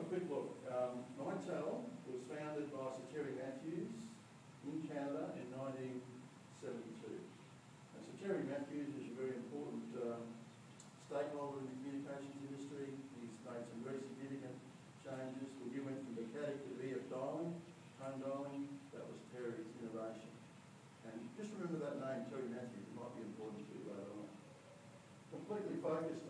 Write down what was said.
quick look. Nitel was founded by Sir Terry Matthews in Canada in 1972. And Sir Terry Matthews is a very important stakeholder in the communications industry. He's made some very significant changes. When you went from the caddic to the EF dialing, home dialing, that was Terry's innovation. And just remember that name, Terry Matthews. It might be important to you later on. Completely focused